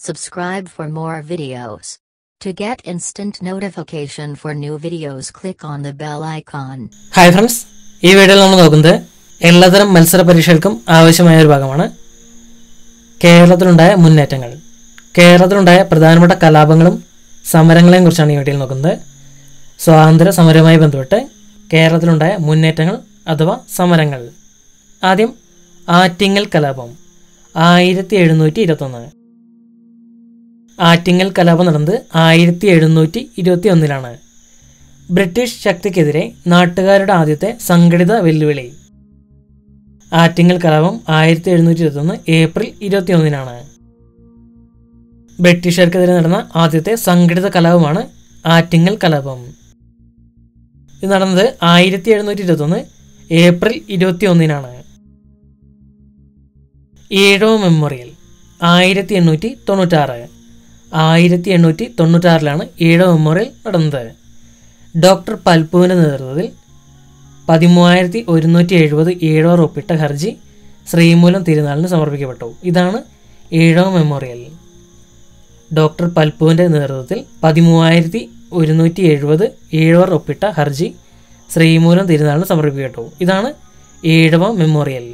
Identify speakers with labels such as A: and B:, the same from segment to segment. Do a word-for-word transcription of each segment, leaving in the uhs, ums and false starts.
A: Subscribe for more videos. To get instant notification for new videos, click on the bell icon.
B: Hi friends, ഈ വീഡിയോയിൽ നമ്മൾ നോക്കുന്നത് എല്ലാത്തരം മത്സര പരീക്ഷകൾക്കും ആവശ്യമായ ഒരു ഭാഗമാണ് കേരളത്തിലുണ്ടായ മുന്നേറ്റങ്ങൾ. കേരളത്തിലുണ്ടായ പ്രധാനപ്പെട്ട കലാപങ്ങളും സമരങ്ങളെയും കുറിച്ചാണ് ഈ വീഡിയോയിൽ നോക്കുന്നത്. സ്വാതന്ത്ര്യ സമരവുമായി ബന്ധപ്പെട്ട് കേരളത്തിലുണ്ടായ മുന്നേറ്റങ്ങൾ അഥവാ സമരങ്ങൾ. ആദ്യം ആറ്റിങ്ങൽ കലാപം ആയിരത്തി എഴുന്നൂറ്റി ഇരുപത്തൊന്ന്. ആറ്റിങ്ങൽ കലാപം നടന്നത് ആയിരത്തി എഴുന്നൂറ്റി ഇരുപത്തി ഒന്നിലാണ്. ബ്രിട്ടീഷ് ശക്തിക്കെതിരെ നാട്ടുകാരുടെ ആദ്യത്തെ സംഘടിത വെല്ലുവിളി. ആറ്റിങ്ങൽ കലാപം ആയിരത്തി എഴുന്നൂറ്റി ഇരുപത്തൊന്ന് ഏപ്രിൽ ഇരുപത്തി ഒന്നിനാണ്. ബ്രിട്ടീഷുകാർക്കെതിരെ നടന്ന ആദ്യത്തെ സംഘടിത കലാപമാണ് ആറ്റിങ്ങൽ കലാപം. ഇത് നടന്നത് ആയിരത്തി എഴുന്നൂറ്റി ഇരുപത്തൊന്ന് ഏപ്രിൽ ഇരുപത്തി ഒന്നിനാണ്. ഈഴവ മെമ്മോറിയൽ ആയിരത്തി എണ്ണൂറ്റി തൊണ്ണൂറ്റാറ്. ആയിരത്തി എണ്ണൂറ്റി തൊണ്ണൂറ്റാറിലാണ് ഈഴവ മെമ്മോറിയൽ നടന്നത്. ഡോക്ടർ പൽപ്പുവിൻ്റെ നേതൃത്വത്തിൽ പതിമൂവായിരത്തി ഒരുന്നൂറ്റി എഴുപത് ഈഴവർ ഒപ്പിട്ട ഹർജി ശ്രീമൂലം തിരുനാളിന് സമർപ്പിക്കപ്പെട്ടു. ഇതാണ് ഈഴവ മെമ്മോറിയൽ. ഡോക്ടർ പൽപ്പുവിൻ്റെ നേതൃത്വത്തിൽ പതിമൂവായിരത്തി ഒരുന്നൂറ്റി എഴുപത് ഈഴവർ ഒപ്പിട്ട ഹർജി ശ്രീമൂലം തിരുനാളിന് സമർപ്പിക്കപ്പെട്ടു. ഇതാണ് ഈഴവ മെമ്മോറിയൽ.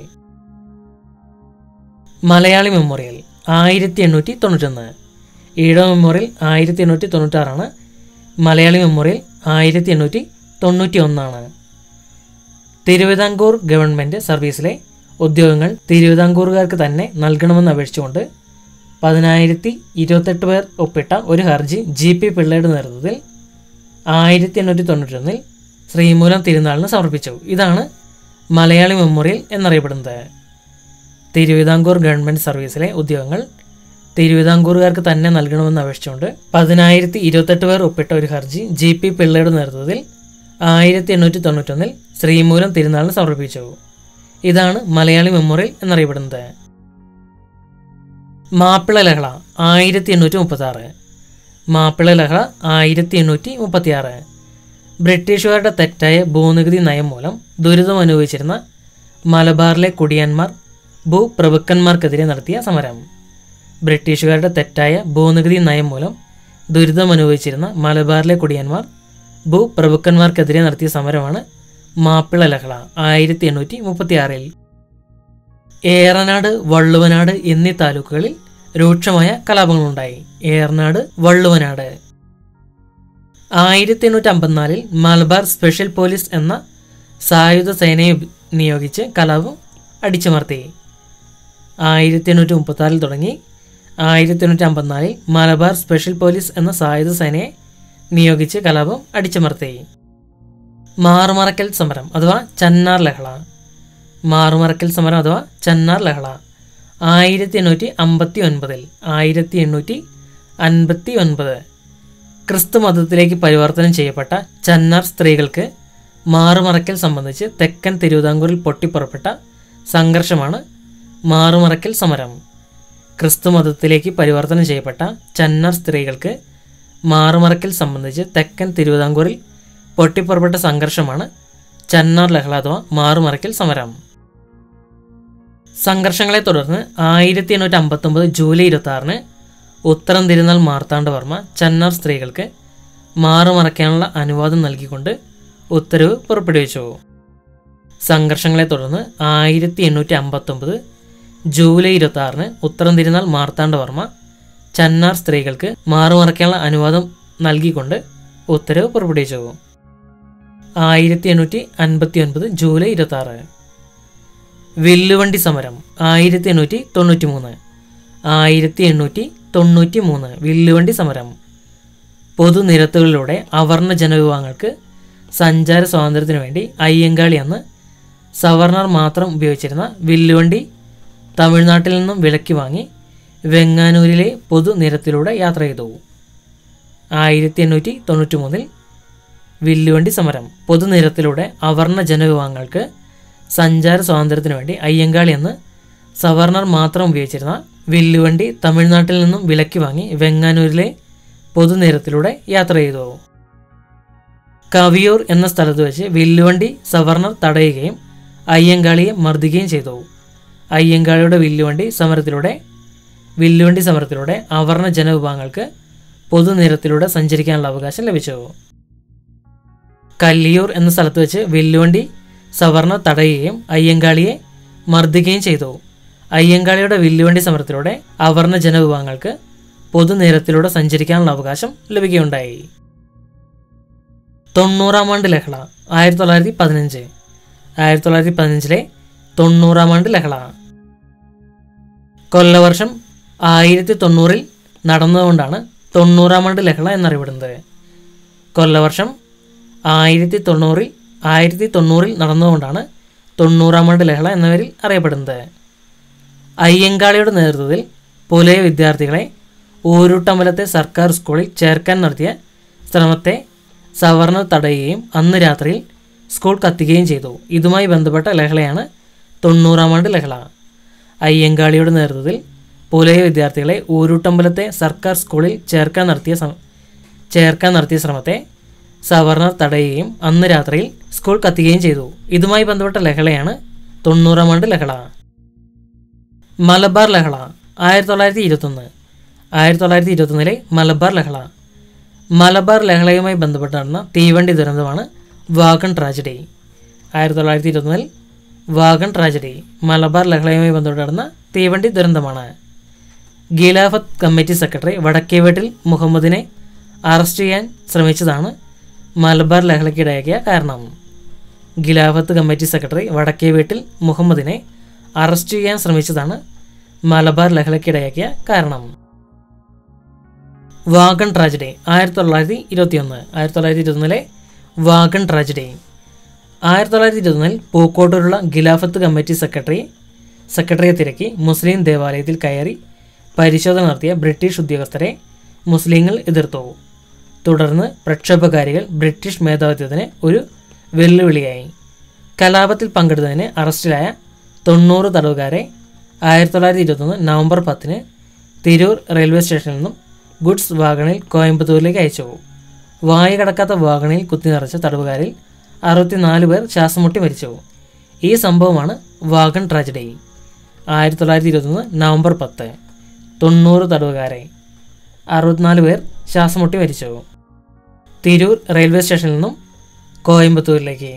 B: മലയാളി മെമ്മോറിയൽ ആയിരത്തി എണ്ണൂറ്റി തൊണ്ണൂറ്റൊന്ന്. ഈഴവ മെമ്മോറിയൽ ആയിരത്തി എണ്ണൂറ്റി തൊണ്ണൂറ്റാറാണ്. മലയാളി മെമ്മോറിയൽ ആയിരത്തി എണ്ണൂറ്റി തൊണ്ണൂറ്റി ഒന്നാണ്. തിരുവിതാംകൂർ ഗവൺമെൻറ് സർവീസിലെ ഉദ്യോഗങ്ങൾ തിരുവിതാംകൂറുകാർക്ക് തന്നെ നൽകണമെന്ന് അപേക്ഷിച്ചുകൊണ്ട് പതിനായിരത്തി ഇരുപത്തെട്ട് പേർ ഒപ്പിട്ട ഒരു ഹർജി ജി പി പിള്ളയുടെ നേതൃത്വത്തിൽ ആയിരത്തി എണ്ണൂറ്റി തൊണ്ണൂറ്റൊന്നിൽ ശ്രീമൂലം തിരുനാളിന് സമർപ്പിച്ചു. ഇതാണ് മലയാളി മെമ്മോറിയൽ എന്നറിയപ്പെടുന്നത്. തിരുവിതാംകൂർ ഗവൺമെൻറ് സർവീസിലെ ഉദ്യോഗങ്ങൾ തിരുവിതാംകൂറുകാർക്ക് തന്നെ നൽകണമെന്ന് അപേക്ഷിച്ചുകൊണ്ട് പതിനായിരത്തി ഇരുപത്തെട്ട് പേർ ഒപ്പിട്ട ഒരു ഹർജി ജി പി പിള്ളയുടെ നേതൃത്വത്തിൽ ആയിരത്തി എണ്ണൂറ്റി തൊണ്ണൂറ്റൊന്നിൽ ശ്രീമൂലം തിരുനാളിന് സമർപ്പിച്ചു. ഇതാണ് മലയാളി മെമ്മോറിയൽ എന്നറിയപ്പെടുന്നത്. മാപ്പിള ലഹള ആയിരത്തി എണ്ണൂറ്റി മുപ്പത്തി ആറ്. മാപ്പിള ലഹള ആയിരത്തി എണ്ണൂറ്റി മുപ്പത്തി ആറ് ബ്രിട്ടീഷുകാരുടെ തെറ്റായ ഭൂനികുതി നയം മൂലം ദുരിതം അനുഭവിച്ചിരുന്ന മലബാറിലെ കുടിയാന്മാർ ഭൂപ്രഭുക്കന്മാർക്കെതിരെ നടത്തിയ സമരം. ബ്രിട്ടീഷുകാരുടെ തെറ്റായ ഭൂനികുതി നയം മൂലം ദുരിതം അനുഭവിച്ചിരുന്ന മലബാറിലെ കുടിയാന്മാർ ഭൂപ്രഭുക്കന്മാർക്കെതിരെ നടത്തിയ സമരമാണ് മാപ്പിള ലഹള ആയിരത്തി എണ്ണൂറ്റി മുപ്പത്തി ആറിൽ. ഏറനാട്, വള്ളുവനാട് എന്നീ താലൂക്കുകളിൽ രൂക്ഷമായ കലാപങ്ങളുണ്ടായി. ഏറനാട്, വള്ളുവനാട്. ആയിരത്തി എണ്ണൂറ്റി അമ്പത്തിനാലിൽ മലബാർ സ്പെഷ്യൽ പോലീസ് എന്ന സായുധ സേനയെ നിയോഗിച്ച് കലാപം അടിച്ചമർത്തി. ആയിരത്തി എണ്ണൂറ്റി മുപ്പത്തി ആറിൽ തുടങ്ങി ആയിരത്തി എണ്ണൂറ്റി അമ്പത്തിനാലിൽ മലബാർ സ്പെഷ്യൽ പോലീസ് എന്ന സായുധ സേനയെ നിയോഗിച്ച് കലാപം അടിച്ചമർത്തി. മാറുമറക്കൽ സമരം അഥവാ ചന്നാർ ലഹള. മാറുമറക്കൽ സമരം അഥവാ ചന്നാർ ലഹള ആയിരത്തി എണ്ണൂറ്റി അമ്പത്തി ഒൻപതിൽ ആയിരത്തി എണ്ണൂറ്റി അൻപത്തി ഒൻപത് ക്രിസ്തു മതത്തിലേക്ക് പരിവർത്തനം ചെയ്യപ്പെട്ട ചന്നാർ സ്ത്രീകൾക്ക് മാറുമറക്കൽ സംബന്ധിച്ച് തെക്കൻ തിരുവിതാംകൂറിൽ പൊട്ടിപ്പുറപ്പെട്ട സംഘർഷമാണ് മാറുമറക്കൽ സമരം. ക്രിസ്തു മതത്തിലേക്ക് പരിവർത്തനം ചെയ്യപ്പെട്ട ചന്നാർ സ്ത്രീകൾക്ക് മാറുമറക്കൽ സംബന്ധിച്ച് തെക്കൻ തിരുവിതാംകൂറിൽ പൊട്ടിപ്പുറപ്പെട്ട സംഘർഷമാണ് ചന്നാർ ലഹള അഥവാ മാറുമറക്കൽ സമരം. സംഘർഷങ്ങളെ തുടർന്ന് ആയിരത്തി എണ്ണൂറ്റി അമ്പത്തൊമ്പത് ജൂലൈ ഇരുപത്തി ആറിന് ഉത്തരം തിരുനാൾ മാർത്താണ്ഡവർമ്മ ചന്നാർ സ്ത്രീകൾക്ക് മാറുമറയ്ക്കാനുള്ള അനുവാദം നൽകിക്കൊണ്ട് ഉത്തരവ് പുറപ്പെടുവിച്ചു. സംഘർഷങ്ങളെ തുടർന്ന് ആയിരത്തി എണ്ണൂറ്റി അമ്പത്തൊമ്പത് ജൂലൈ ഇരുപത്തി ആറിന് ഉത്തരം തിരുനാൾ മാർത്താണ്ഡവർമ്മ ചന്നാർ സ്ത്രീകൾക്ക് മാറുമറയ്ക്കാനുള്ള അനുവാദം നൽകിക്കൊണ്ട് ഉത്തരവ് പുറപ്പെടുവിച്ചു. ആയിരത്തി എണ്ണൂറ്റി അൻപത്തി ഒൻപത് ജൂലൈ ഇരുപത്തി ആറ് വില്ലുവണ്ടി സമരം ആയിരത്തി എണ്ണൂറ്റി തൊണ്ണൂറ്റി മൂന്ന്. ആയിരത്തി എണ്ണൂറ്റി തൊണ്ണൂറ്റി മൂന്ന് വില്ലുവണ്ടി സമരം. പൊതുനിരത്തുകളിലൂടെ അവർണ ജനവിഭാഗങ്ങൾക്ക് സഞ്ചാര സ്വാതന്ത്ര്യത്തിനു വേണ്ടി അയ്യങ്കാളി അന്ന് സവർണർ മാത്രം ഉപയോഗിച്ചിരുന്ന വില്ലുവണ്ടി തമിഴ്നാട്ടിൽ നിന്നും വിലയ്ക്ക് വാങ്ങി വെങ്ങാനൂരിലെ പൊതുനിരത്തിലൂടെ യാത്ര ചെയ്തു. ആയിരത്തി എണ്ണൂറ്റി തൊണ്ണൂറ്റി മൂന്നിൽ വില്ലുവണ്ടി സമരം. പൊതുനിരത്തിലൂടെ അവർണ ജനവിഭാഗങ്ങൾക്ക് സഞ്ചാര സ്വാതന്ത്ര്യത്തിനു വേണ്ടി അയ്യങ്കാളി എന്ന് സവർണർ മാത്രം ഉപയോഗിച്ചിരുന്ന വില്ലുവണ്ടി തമിഴ്നാട്ടിൽ നിന്നും വിലയ്ക്ക് വാങ്ങി വെങ്ങാനൂരിലെ പൊതുനിരത്തിലൂടെ യാത്ര ചെയ്തു. കവിയൂർ എന്ന സ്ഥലത്ത് വെച്ച് വില്ലുവണ്ടി സവർണർ തടയുകയും അയ്യങ്കാളിയെ മർദ്ദിക്കുകയും ചെയ്തു. അയ്യങ്കാളിയുടെ വില്ലുവണ്ടി സമരത്തിലൂടെ വില്ലുവണ്ടി സമരത്തിലൂടെ അവർണ ജനവിഭാഗങ്ങൾക്ക് പൊതുനിരത്തിലൂടെ സഞ്ചരിക്കാനുള്ള അവകാശം ലഭിച്ചു. കല്ലിയൂർ എന്ന സ്ഥലത്ത് വെച്ച് വില്ലുവണ്ടി സവർണർ തടയുകയും അയ്യങ്കാളിയെ മർദ്ദിക്കുകയും ചെയ്തു. അയ്യങ്കാളിയുടെ വില്ലുവണ്ടി സമരത്തിലൂടെ അവർണ ജനവിഭാഗങ്ങൾക്ക് പൊതുനിരത്തിലൂടെ സഞ്ചരിക്കാനുള്ള അവകാശം ലഭിക്കുകയുണ്ടായി. തൊണ്ണൂറാം ആണ്ട് ലഹള ആയിരത്തി തൊള്ളായിരത്തി പതിനഞ്ച് ആയിരത്തി തൊള്ളായിരത്തി പതിനഞ്ചിലെ തൊണ്ണൂറാം ആണ്ട് ലഹള കൊല്ലവർഷം ആയിരത്തി തൊണ്ണൂറിൽ നടന്നതുകൊണ്ടാണ് തൊണ്ണൂറാം ആണ്ട് ലഹള എന്നറിയപ്പെടുന്നത്. കൊല്ലവർഷം ആയിരത്തി തൊണ്ണൂറിൽ ആയിരത്തി തൊണ്ണൂറിൽ നടന്നതുകൊണ്ടാണ് തൊണ്ണൂറാം ആണ്ട് ലഹള എന്ന പേരിൽ അറിയപ്പെടുന്നത്. അയ്യങ്കാളിയുടെ നേതൃത്വത്തിൽ പുലയ വിദ്യാർത്ഥികളെ ഊരുട്ടമ്പലത്തെ സർക്കാർ സ്കൂളിൽ ചേർക്കാൻ നടത്തിയ ശ്രമത്തെ സവർണർ തടയുകയും അന്ന് രാത്രിയിൽ സ്കൂൾ കത്തിക്കുകയും ചെയ്തു. ഇതുമായി ബന്ധപ്പെട്ട ലഹളയാണ് തൊണ്ണൂറാം ആണ്ട് ലഹള. അയ്യങ്കാളിയുടെ നേതൃത്വത്തിൽ പുലയ വിദ്യാർത്ഥികളെ ഊരുട്ടമ്പലത്തെ സർക്കാർ സ്കൂളിൽ ചേർക്കാൻ നടത്തിയ ചേർക്കാൻ നടത്തിയ ശ്രമത്തെ സവർണർ തടയുകയും അന്ന് രാത്രിയിൽ സ്കൂൾ കത്തിക്കുകയും ചെയ്തു. ഇതുമായി ബന്ധപ്പെട്ട ലഹളയാണ് തൊണ്ണൂറാം ആണ്ട് ലഹള. മലബാർ ലഹള ആയിരത്തി തൊള്ളായിരത്തി ഇരുപത്തൊന്ന് ആയിരത്തി തൊള്ളായിരത്തി ഇരുപത്തൊന്നിലെ മലബാർ ലഹള മലബാർ ലഹളയുമായി ബന്ധപ്പെട്ട് നടന്ന തീവണ്ടി ദുരന്തമാണ് വാഗൺ ട്രാജഡി. ആയിരത്തി തൊള്ളായിരത്തി ഇരുപത്തൊന്നിൽ വാഗൺ ട്രാജഡി മലബാർ ലഹളയുമായി ബന്ധപ്പെട്ട് നടന്ന തീവണ്ടി ദുരന്തമാണ്. ഖിലാഫത്ത് കമ്മിറ്റി സെക്രട്ടറി വടക്കേവീട്ടിൽ മുഹമ്മദിനെ അറസ്റ്റ് ചെയ്യാൻ ശ്രമിച്ചതാണ് മലബാർ ലഹളയ്ക്കിടയാക്കിയ കാരണം. ഖിലാഫത്ത് കമ്മിറ്റി സെക്രട്ടറി വടക്കേവീട്ടിൽ മുഹമ്മദിനെ അറസ്റ്റ് ചെയ്യാൻ ശ്രമിച്ചതാണ് മലബാർ ലഹളയ്ക്കിടയാക്കിയ കാരണം. വാഗൺ ട്രാജഡി ആയിരത്തി തൊള്ളായിരത്തി ഇരുപത്തി ഒന്ന് ആയിരത്തി തൊള്ളായിരത്തി ഇരുപത്തൊന്നിലെ വാഗൺ ട്രാജഡി ആയിരത്തി തൊള്ളായിരത്തി ഇരുപത്തൊന്നിൽ പൂക്കോട്ടൂരുള്ള ഖിലാഫത്ത് കമ്മിറ്റി സെക്രട്ടറി സെക്രട്ടറിയെ തിരക്കി മുസ്ലിം ദേവാലയത്തിൽ കയറി പരിശോധന നടത്തിയ ബ്രിട്ടീഷ് ഉദ്യോഗസ്ഥരെ മുസ്ലിങ്ങൾ എതിർത്തു. തുടർന്ന് പ്രക്ഷോഭകാരികൾ ബ്രിട്ടീഷ് മേധാവിത്വത്തിന് ഒരു വെല്ലുവിളിയായി. കലാപത്തിൽ പങ്കെടുത്തതിന് അറസ്റ്റിലായ തൊണ്ണൂറ് തടവുകാരെ ആയിരത്തി തൊള്ളായിരത്തി ഇരുപത്തൊന്ന് നവംബർ പത്തിന് തിരൂർ റെയിൽവേ സ്റ്റേഷനിൽ നിന്നും ഗുഡ്സ് വാഗണിൽ കോയമ്പത്തൂരിലേക്ക് അയച്ചു. വായ കടക്കാത്ത വാഗണിൽ കുത്തി നിറച്ച തടവുകാരിൽ അറുപത്തിനാല് പേർ ശ്വാസം മുട്ടി മരിച്ചു. ഈ സംഭവമാണ് വാഗൺ ട്രാജഡി. ആയിരത്തി തൊള്ളായിരത്തി ഇരുപത്തൊന്ന് നവംബർ പത്ത് തൊണ്ണൂറ് തടവുകാരെ അറുപത്തിനാല് പേർ ശ്വാസം മുട്ടി മരിച്ചു. തിരൂർ റെയിൽവേ സ്റ്റേഷനിൽ നിന്നും കോയമ്പത്തൂരിലേക്ക്.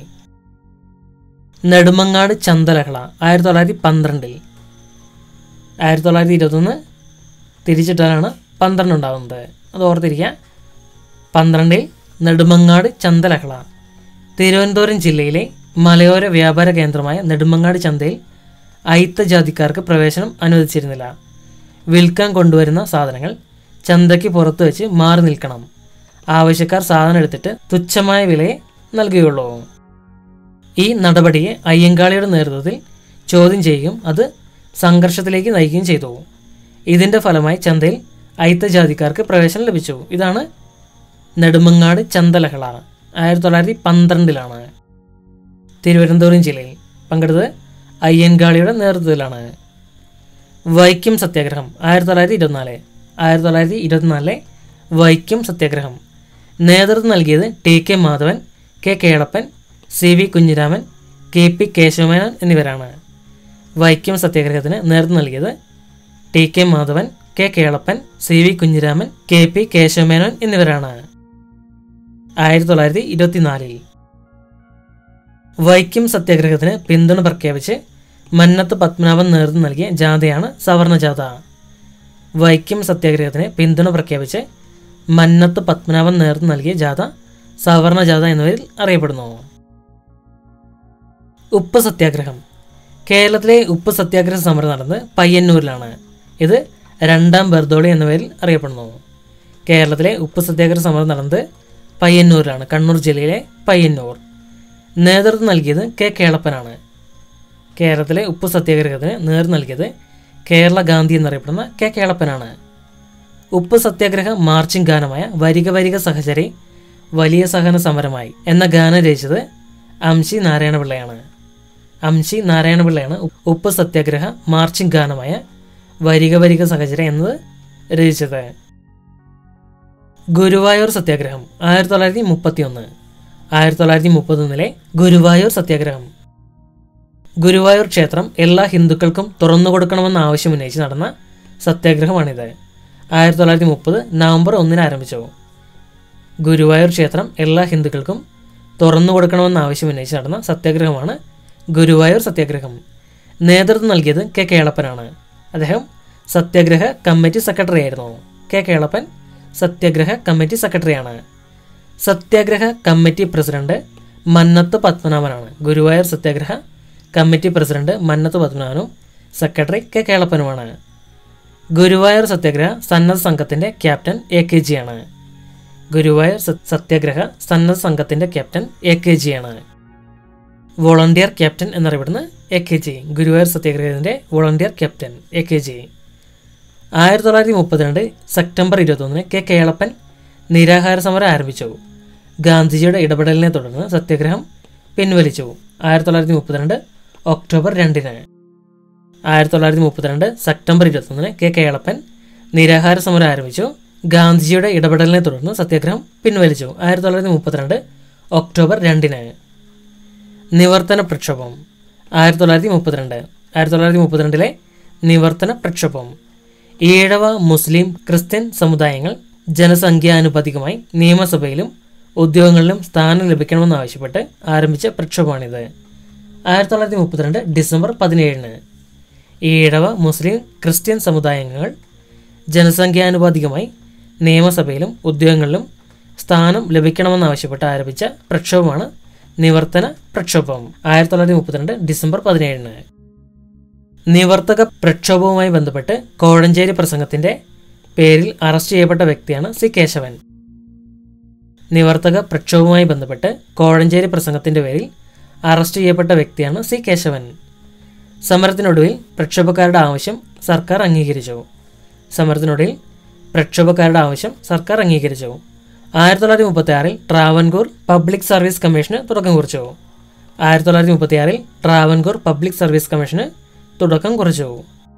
B: നെടുമങ്ങാട് ചന്തലഹള ആയിരത്തി തൊള്ളായിരത്തി പന്ത്രണ്ടിൽ ആയിരത്തി തൊള്ളായിരത്തി ഇരുപത്തൊന്ന് തിരിച്ചിട്ടാണ് പന്ത്രണ്ട് ഉണ്ടാകുന്നത്. അത് ഓർത്തിരിക്കുക. പന്ത്രണ്ടിൽ നെടുമങ്ങാട് ചന്തലഹള. തിരുവനന്തപുരം ജില്ലയിലെ മലയോര വ്യാപാര കേന്ദ്രമായ നെടുമങ്ങാട് ചന്തയിൽ അയിത്ത ജാതിക്കാർക്ക് പ്രവേശനം അനുവദിച്ചിരുന്നില്ല. വിൽക്കാൻ കൊണ്ടുവരുന്ന സാധനങ്ങൾ ചന്തയ്ക്ക് പുറത്തു വെച്ച് മാറി നിൽക്കണം. ആവശ്യക്കാർ സാധനം എടുത്തിട്ട് തുച്ഛമായ വിലയെ നൽകുകയുള്ളൂ. ഈ നടപടിയെ അയ്യങ്കാളിയുടെ നേതൃത്വത്തിൽ ചോദ്യം ചെയ്യുകയും അത് സംഘർഷത്തിലേക്ക് നയിക്കുകയും ചെയ്തു. ഇതിൻ്റെ ഫലമായി ചന്തയിൽ അയിത്ത ജാതിക്കാർക്ക് പ്രവേശനം ലഭിച്ചു. ഇതാണ് നെടുമങ്ങാട് ചന്തലഹള. ആയിരത്തി തൊള്ളായിരത്തി പന്ത്രണ്ടിലാണ്. തിരുവനന്തപുരം ജില്ലയിൽ പങ്കെടുത്തത് അയ്യൻകാളിയുടെ നേതൃത്വത്തിലാണ്. വൈക്കം സത്യാഗ്രഹം ആയിരത്തി തൊള്ളായിരത്തി ഇരുപത്തിനാല് ആയിരത്തി തൊള്ളായിരത്തി ഇരുപത്തിനാലിലെ വൈക്കം സത്യാഗ്രഹം നേതൃത്വം നൽകിയത് T K Madhavan, K Kelappan, C V Kunhiraman, K P Kesava Menon എന്നിവരാണ്. വൈക്കം സത്യാഗ്രഹത്തിന് നേതൃത്വം നൽകിയത് T K Madhavan, K Kelappan, C V Kunhiraman, K P Kesava Menon എന്നിവരാണ്. ആയിരത്തി തൊള്ളായിരത്തി ഇരുപത്തിനാലിൽ വൈക്കം സത്യാഗ്രഹത്തിന് പിന്തുണ പ്രഖ്യാപിച്ച് മന്നത്ത് പത്മനാഭൻ നേതൃത്വം നൽകിയ ജാഥയാണ് സവർണ ജാഥ. വൈക്കം സത്യാഗ്രഹത്തിന് പിന്തുണ പ്രഖ്യാപിച്ച് മന്നത്ത് പത്മനാഭൻ നേതൃത്വം നൽകിയ ജാഥ സവർണ ജാഥ എന്നിവരിൽ അറിയപ്പെടുന്നു. ഉപ്പ് സത്യാഗ്രഹം. കേരളത്തിലെ ഉപ്പ് സത്യാഗ്രഹ സമരം നടന്നത് പയ്യന്നൂരിലാണ്. ഇത് രണ്ടാം ബർദോളി എന്ന പേരിൽ അറിയപ്പെടുന്നു. കേരളത്തിലെ ഉപ്പ് സത്യാഗ്രഹ സമരം നടന്നത് പയ്യന്നൂരിലാണ്, കണ്ണൂർ ജില്ലയിലെ പയ്യന്നൂർ. നേതൃത്വം നൽകിയത് കെ കേളപ്പനാണ്. കേരളത്തിലെ ഉപ്പ് സത്യാഗ്രഹത്തിന് നേതൃത്വം നൽകിയത് കേരള ഗാന്ധി എന്നറിയപ്പെടുന്ന കെ കേളപ്പനാണ്. ഉപ്പ് സത്യാഗ്രഹ മാർച്ചിങ് ഗാനമായ വരിക വരിക സഹചരി വലിയ സഹന സമരമായി എന്ന ഗാനം രചിച്ചത് അംശി നാരായണപിള്ളയാണ്. അംശി നാരായണപിള്ളയാണ് ഉപ്പ് സത്യാഗ്രഹ മാർച്ചിങ് ഗാനമായ വരിക വരിക സഹചരി എന്നത് രചിച്ചത്. ഗുരുവായൂർ സത്യാഗ്രഹം ആയിരത്തി തൊള്ളായിരത്തി മുപ്പത്തി ഒന്ന് ആയിരത്തി തൊള്ളായിരത്തി മുപ്പത്തൊന്നിലെ ഗുരുവായൂർ സത്യാഗ്രഹം. ഗുരുവായൂർ ക്ഷേത്രം എല്ലാ ഹിന്ദുക്കൾക്കും തുറന്നു കൊടുക്കണമെന്ന ആവശ്യം ഉന്നയിച്ച് നടന്ന സത്യാഗ്രഹമാണിത്. ആയിരത്തി തൊള്ളായിരത്തി മുപ്പത് നവംബർ ഒന്നിന് ആരംഭിച്ചു. ഗുരുവായൂർ ക്ഷേത്രം എല്ലാ ഹിന്ദുക്കൾക്കും തുറന്നു കൊടുക്കണമെന്ന ആവശ്യം ഉന്നയിച്ച് നടന്ന സത്യാഗ്രഹമാണ് ഗുരുവായൂർ സത്യാഗ്രഹം. നേതൃത്വം നൽകിയത് കെ കേളപ്പനാണ്. അദ്ദേഹം സത്യാഗ്രഹ കമ്മിറ്റി സെക്രട്ടറി ആയിരുന്നു. കെ കേളപ്പൻ സത്യാഗ്രഹ കമ്മിറ്റി സെക്രട്ടറിയാണ്. സത്യാഗ്രഹ കമ്മിറ്റി പ്രസിഡന്റ് മന്നത്ത് പത്മനാഭനാണ്. ഗുരുവായൂർ സത്യാഗ്രഹ കമ്മിറ്റി പ്രസിഡന്റ് മന്നത്ത് പത്മനാഭനും സെക്രട്ടറി കെ കേളപ്പനുമാണ്. ഗുരുവായൂർ സത്യാഗ്രഹ സന്നദ്ധ സംഘത്തിൻ്റെ ക്യാപ്റ്റൻ എ കെ ജി ആണ്. ഗുരുവായൂർ സത്യാഗ്രഹ സന്നദ്ധ സംഘത്തിൻ്റെ ക്യാപ്റ്റൻ എ കെ ജി ആണ്. വോളണ്ടിയർ ക്യാപ്റ്റൻ എന്നറിയപ്പെടുന്ന എ കെ ജി. ഗുരുവായൂർ സത്യാഗ്രഹത്തിൻ്റെ volunteer captain A K G. ആയിരത്തി തൊള്ളായിരത്തി മുപ്പത്തിരണ്ട് സെപ്റ്റംബർ ഇരുപത്തൊന്നിന് കെ കേളപ്പൻ നിരാഹാര സമരം ആരംഭിച്ചു. ഗാന്ധിജിയുടെ ഇടപെടലിനെ തുടർന്ന് സത്യാഗ്രഹം പിൻവലിച്ചു. ആയിരത്തി തൊള്ളായിരത്തി മുപ്പത്തിരണ്ട് ഒക്ടോബർ രണ്ടിന് ആയിരത്തി തൊള്ളായിരത്തി മുപ്പത്തിരണ്ട് സെപ്റ്റംബർ ഇരുപത്തൊന്നിന് കെ കേളപ്പൻ നിരാഹാര സമരം ആരംഭിച്ചു. ഗാന്ധിജിയുടെ ഇടപെടലിനെ തുടർന്ന് സത്യാഗ്രഹം പിൻവലിച്ചു. ആയിരത്തി തൊള്ളായിരത്തി മുപ്പത്തിരണ്ട് ഒക്ടോബർ രണ്ടിന് നിവർത്തന പ്രക്ഷോഭം. ആയിരത്തി തൊള്ളായിരത്തി മുപ്പത്തിരണ്ട് ആയിരത്തി തൊള്ളായിരത്തി മുപ്പത്തിരണ്ടിലെ നിവർത്തന പ്രക്ഷോഭം ഈഴവ മുസ്ലിം ക്രിസ്ത്യൻ സമുദായങ്ങൾ ജനസംഖ്യാനുപാതികമായി നിയമസഭയിലും ഉദ്യോഗങ്ങളിലും സ്ഥാനം ലഭിക്കണമെന്നാവശ്യപ്പെട്ട് ആരംഭിച്ച പ്രക്ഷോഭമാണിത്. ആയിരത്തി തൊള്ളായിരത്തി മുപ്പത്തിരണ്ട് ഡിസംബർ പതിനേഴിന് ഈഴവ മുസ്ലിം ക്രിസ്ത്യൻ സമുദായങ്ങൾ ജനസംഖ്യാനുപാതികമായി നിയമസഭയിലും ഉദ്യോഗങ്ങളിലും സ്ഥാനം ലഭിക്കണമെന്നാവശ്യപ്പെട്ട് ആരംഭിച്ച പ്രക്ഷോഭമാണ് നിവർത്തന പ്രക്ഷോഭം. ആയിരത്തി തൊള്ളായിരത്തി മുപ്പത്തിരണ്ട് ഡിസംബർ പതിനേഴിന് നിവർത്തക പ്രക്ഷോഭവുമായി ബന്ധപ്പെട്ട് കോഴഞ്ചേരി പ്രസംഗത്തിന്റെ പേരിൽ അറസ്റ്റ് ചെയ്യപ്പെട്ട വ്യക്തിയാണ് സി കേശവൻ. നിവർത്തക പ്രക്ഷോഭവുമായി ബന്ധപ്പെട്ട് കോഴഞ്ചേരി പ്രസംഗത്തിന്റെ പേരിൽ അറസ്റ്റ് ചെയ്യപ്പെട്ട വ്യക്തിയാണ് സി കേശവൻ. സമരത്തിനൊടുവിൽ പ്രക്ഷോഭക്കാരുടെ ആവശ്യം സർക്കാർ അംഗീകരിച്ചു. സമരത്തിനൊടുവിൽ പ്രക്ഷോഭക്കാരുടെ ആവശ്യം സർക്കാർ അംഗീകരിച്ചു. ആയിരത്തി തൊള്ളായിരത്തി മുപ്പത്തി ആറിൽ ട്രാവൻകൂർ പബ്ലിക് സർവീസ് കമ്മീഷന് തുടക്കം കുറിച്ചു. ആയിരത്തി തൊള്ളായിരത്തി മുപ്പത്തി ആറിൽ ട്രാവൻകൂർ പബ്ലിക് സർവീസ് കമ്മീഷന് തുടക്കം കുറിച്ചു.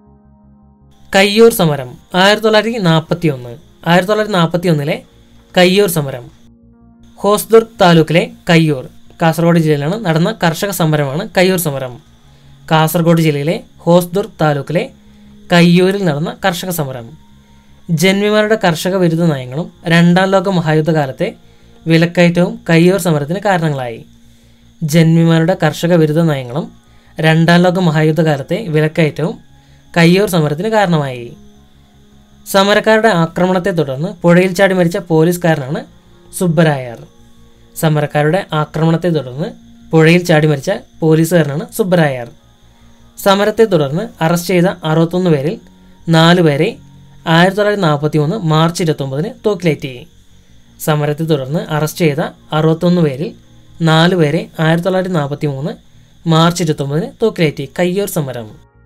B: കയ്യൂർ സമരം. ആയിരത്തി തൊള്ളായിരത്തി നാൽപ്പത്തി ഒന്ന് ആയിരത്തി തൊള്ളായിരത്തി നാൽപ്പത്തി ഒന്നിലെ കയ്യൂർ സമരം ഹോസ്ദുർഗ് താലൂക്കിലെ കയ്യൂർ, കാസർഗോഡ് ജില്ലയിലാണ് നടന്ന കർഷക സമരമാണ് കയ്യൂർ സമരം. കാസർഗോഡ് ജില്ലയിലെ ഹോസ്ദുർഗ് താലൂക്കിലെ കയ്യൂരിൽ നടന്ന കർഷക സമരം ജന്മിമാരുടെ കർഷക വിരുദ്ധ നയങ്ങളും രണ്ടാം ലോക മഹായുദ്ധകാലത്തെ വിലക്കയറ്റവും കയ്യൂർ സമരത്തിന് കാരണങ്ങളായി. ജന്മിമാരുടെ കർഷക വിരുദ്ധ നയങ്ങളും രണ്ടാം ലോക മഹായുദ്ധകാലത്തെ വിലക്കയറ്റവും കയ്യൂർ സമരത്തിന് കാരണമായി. സമരക്കാരുടെ ആക്രമണത്തെ തുടർന്ന് പുഴയിൽ ചാടി മരിച്ച പോലീസുകാരനാണ് സുബ്ബരായർ. സമരക്കാരുടെ ആക്രമണത്തെ തുടർന്ന് പുഴയിൽ ചാടി മരിച്ച പോലീസുകാരനാണ് സുബ്ബരായർ. സമരത്തെ തുടർന്ന് അറസ്റ്റ് ചെയ്ത അറുപത്തൊന്ന് പേരിൽ നാല് പേരെ ആയിരത്തി തൊള്ളായിരത്തി നാൽപ്പത്തി മൂന്ന് മാർച്ച് ഇരുപത്തൊമ്പതിന് തൂക്കിലേറ്റി. സമരത്തെ തുടർന്ന് അറസ്റ്റ് ചെയ്ത അറുപത്തൊന്ന് പേരിൽ നാല് പേരെ ആയിരത്തി തൊള്ളായിരത്തി നാൽപ്പത്തി മൂന്ന് മാർച്ച് ഇരുപത്തൊമ്പതിന് തൂക്കിലേറ്റി. കയ്യൂർ സമരം.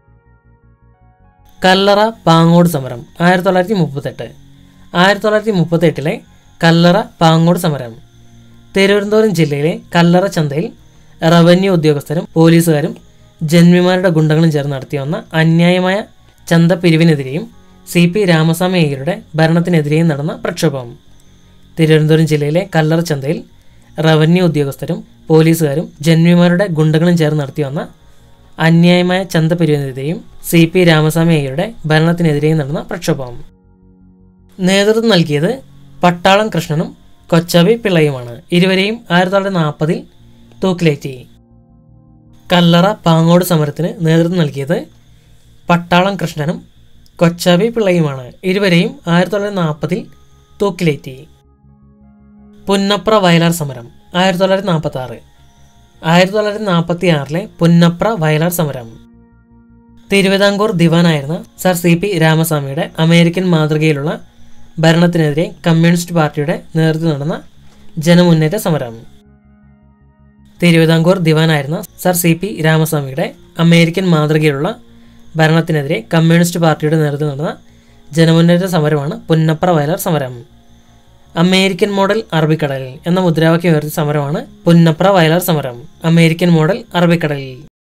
B: കല്ലറ പാങ്ങോട് സമരം ആയിരത്തി തൊള്ളായിരത്തി മുപ്പത്തെട്ട് ആയിരത്തി തൊള്ളായിരത്തി മുപ്പത്തി എട്ടിലെ കല്ലറ പാങ്ങോട് സമരം തിരുവനന്തപുരം ജില്ലയിലെ കല്ലറ ചന്തയിൽ റവന്യൂ ഉദ്യോഗസ്ഥരും പോലീസുകാരും ജന്മിമാരുടെ ഗുണ്ടകളും ചേർന്ന് നടത്തി വന്ന അന്യായമായ ചന്തപ്പിരിവിനെതിരെയും സി പി രാമസ്വാമി അയ്യരുടെ ഭരണത്തിനെതിരെയും നടന്ന പ്രക്ഷോഭം. തിരുവനന്തപുരം ജില്ലയിലെ കല്ലറ ചന്തയിൽ റവന്യൂ ഉദ്യോഗസ്ഥരും പോലീസുകാരും ജന്മിമാരുടെ ഗുണ്ടകളും ചേർന്ന് നടത്തി വന്ന അന്യായമായ ചന്തപ്പിരിവിനെതിരെയും സി പി രാമസ്വാമി അയ്യരുടെ ഭരണത്തിനെതിരെയും നടന്ന പ്രക്ഷോഭം. നേതൃത്വം നൽകിയത് പട്ടാളം കൃഷ്ണനും കൊച്ചാവി പിള്ളയുമാണ്. ഇരുവരെയും ആയിരത്തി തൊള്ളായിരത്തി നാൽപ്പതിൽ തൂക്കിലേറ്റി. കല്ലറ പാങ്ങോട് സമരത്തിന് നേതൃത്വം നൽകിയത് പട്ടാളം കൃഷ്ണനും കൊച്ചാവി പിള്ളയുമാണ്. ഇരുവരെയും ആയിരത്തി തൊള്ളായിരത്തി നാൽപ്പതിൽ തൂക്കിലേറ്റി. പുന്നപ്ര വയലാർ സമരം ആയിരത്തി തൊള്ളായിരത്തി നാൽപ്പത്തി ആറ് ആയിരത്തി തൊള്ളായിരത്തി നാൽപ്പത്തി ആറിലെ പുന്നപ്ര വയലാർ സമരം തിരുവിതാംകൂർ ദിവാനായിരുന്ന സർ സി പി രാമസ്വാമിയുടെ അമേരിക്കൻ മാതൃകയിലുള്ള ഭരണത്തിനെതിരെ കമ്മ്യൂണിസ്റ്റ് പാർട്ടിയുടെ നേതൃത്വം നടന്ന ജനമുന്നേറ്റ സമരം. തിരുവിതാംകൂർ ദിവാനായിരുന്ന സർ സി പി രാമസ്വാമിയുടെ അമേരിക്കൻ മാതൃകയിലുള്ള ഭരണത്തിനെതിരെ കമ്മ്യൂണിസ്റ്റ് പാർട്ടിയുടെ നേതൃത്വം നടന്ന ജനമുന്നേറ്റ സമരമാണ് പുന്നപ്ര വയലാർ സമരം. അമേരിക്കൻ മോഡൽ അറബിക്കടലിൽ എന്ന മുദ്രാവാക്യം ഉയർത്തിയ സമരമാണ് പുന്നപ്ര വയലാർ സമരം. അമേരിക്കൻ മോഡൽ അറബിക്കടലിൽ.